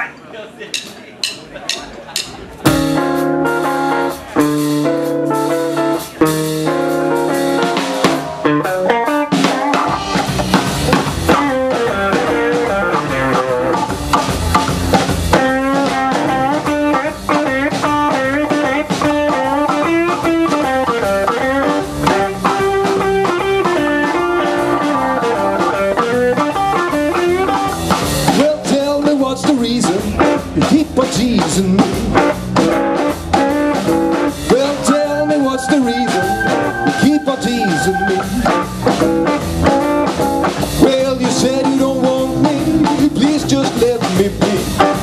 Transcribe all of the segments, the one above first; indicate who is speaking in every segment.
Speaker 1: Teasing me. Well, tell me what's the reason you keep on teasing me. Well, you said you don't want me, please just let me be.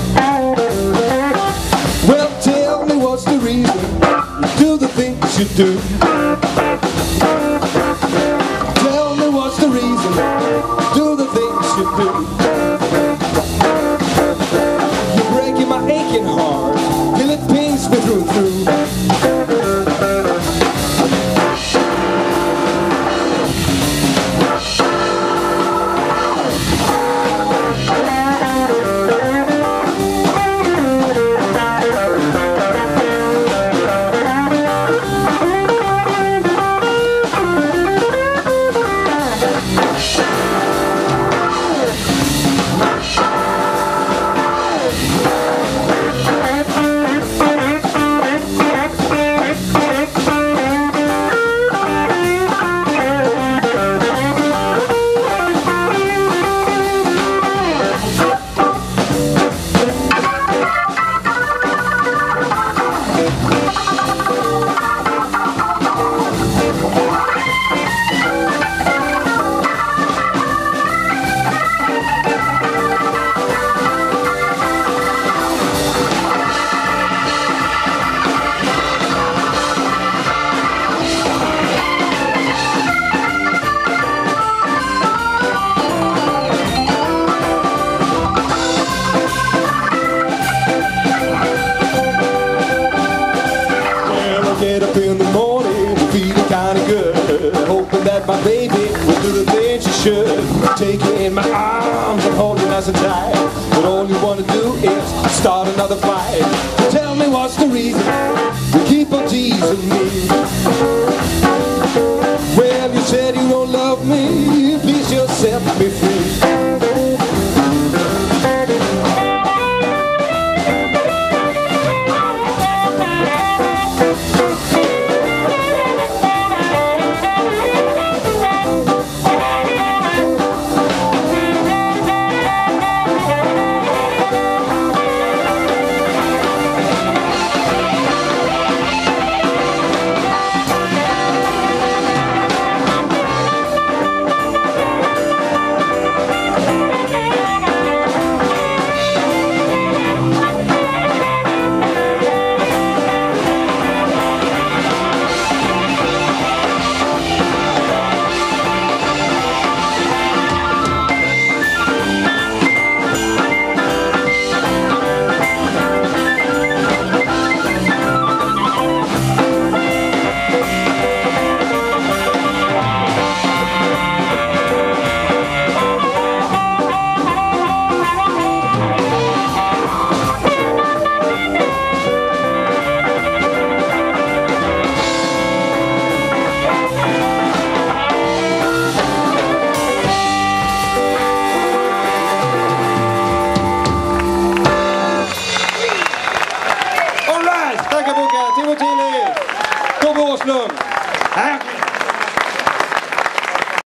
Speaker 1: Well, tell me what's the reason you do the things you do. Tell me what's the reason you do the things you do. My aching heart till it pains me through and through. Get up in the morning, feeling kinda good, hoping that my baby will do the things she should. Take you in my arms and hold you nice and tight, but all you wanna do is start another fight. Tell me what's the reason you keep on teasing me. Well, you said you don't love me, please just set me free. Timo, Tilli, Örebro.